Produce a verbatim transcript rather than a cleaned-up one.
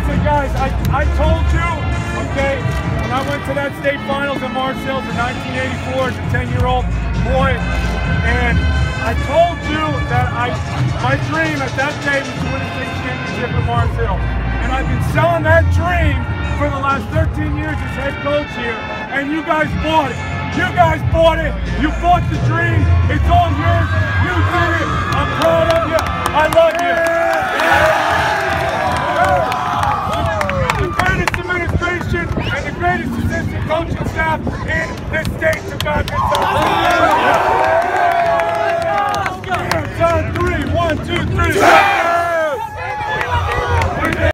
Listen, guys, I, I told you, okay, when I went to that state finals in Mars Hills in nineteen eighty-four as a ten-year-old boy, and I told you that I, my dream at that day was to win a state championship at Mars Hill. And I've been selling that dream for the last thirteen years as head coach here, and you guys bought it. You guys bought it. You bought the dream. It's all yours. You did it. I'm proud of you. I love you. The greatest administration and the greatest assistant coaching staff in this state to back this up. It's on three. One, two, three.